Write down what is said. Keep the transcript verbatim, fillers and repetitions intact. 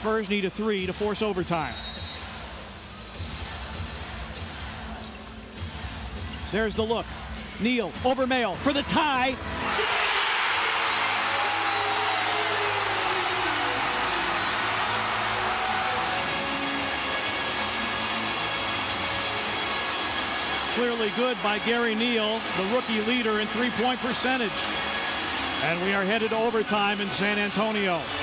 Spurs need a three to force overtime. There's the look. Neal over Mail for the tie. Clearly good by Gary Neal, the rookie leader in three-point percentage. And we are headed to overtime in San Antonio.